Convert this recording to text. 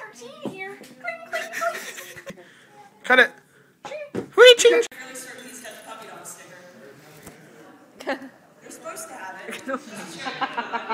14 here. Cling, cling, cling. Cut it. Reaching. Really certain he's got the puppy dog sticker. You're supposed to have it.